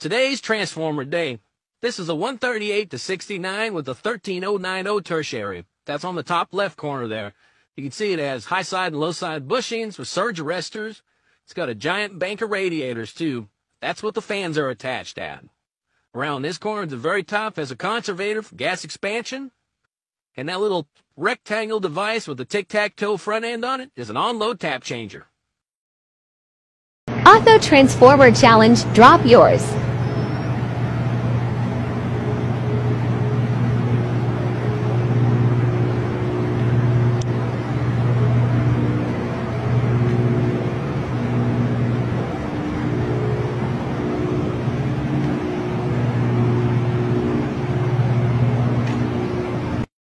Today's Transformer Day. This is a 138 to 69 with a 13090 tertiary. That's on the top left corner there. You can see it has high side and low side bushings with surge arresters. It's got a giant bank of radiators too. That's what the fans are attached at. Around this corner at the very top has a conservator for gas expansion. And that little rectangle device with the tic-tac-toe front end on it is an on-load tap changer. Otho Transformer Challenge, drop yours.